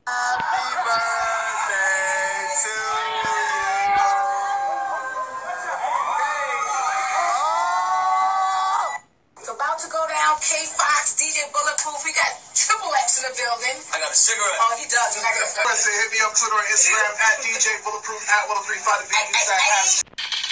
Happy birthday to you. It's about to go down. K Fox, DJ Bulletproof. We got Triple X in the building. I got a cigarette. Oh, he does. Hit me up Twitter or Instagram at DJ Bulletproof at 1035 to be